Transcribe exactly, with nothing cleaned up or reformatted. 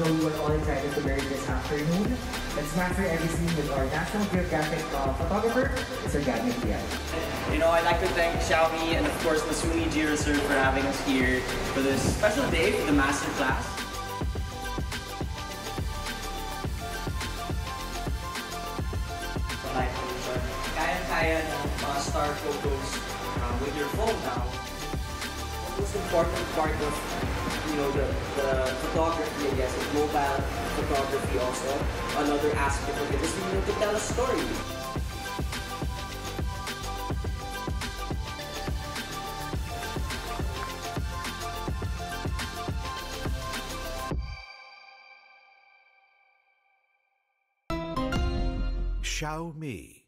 So we were all excited to wear it this afternoon. Let's master everything with our National Geographic uh, photographer, Mister Gab Mejia. You know, I'd like to thank Xiaomi and of course Masungi Georeserve for having us here for this special day for the master class. Like, kaya-kaya ng mga star photos uh, with your phone now. The most important part of, you know, the, the photography, I guess, is mobile photography also. Another aspect of it is, you know, to tell a story. Xiaomi.